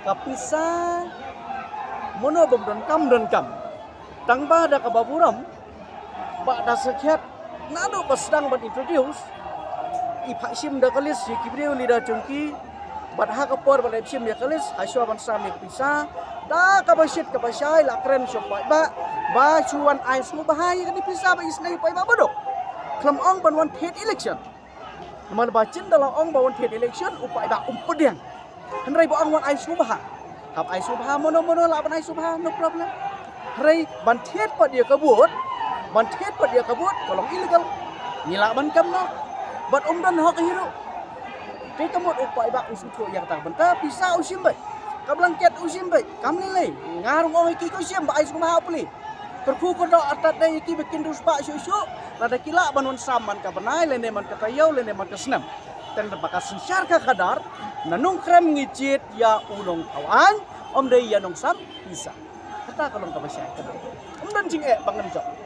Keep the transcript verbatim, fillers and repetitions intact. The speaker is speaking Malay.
kapisa mono bom don kam don kam tang ba da kababuram ba da sekhet nado basdang ban introduce ipak sim da kalis si kibriu lida chungki bat ha kapor ban sim ya kalis aswa ban sam pisa da kabasit kabasai la kren sopai ba ba chuan ai su bahai kan pisa ba isnai pai ba bodok klam ong ban wan phet election man ba chin da ong ba wan phet election upai ba umpedian hanrai ba ong wan ai su bahai hab ai su bahai mono mono la ban ai su bahai no problem hanrai ban phet pa dia kabut ban phet pa dia kabut kolong illegal nila ban kam no bat om dan hok hiru pe kamot upai ba usu tho yang tak benta pisa usim bai kablangket usim bai kam nilai ngarung ong iki ko sim ba ai su bahai puli terku ko do atat dai iki bikin ruspa susu lada kila banun saman ka banai lene man ka tayau lene man ka senam ten bakas sensyar ka kadar nanung krem ngicit ya ulong tawan om dei ya nong sam bisa kata kalong ka basya om dan jing e bangen jok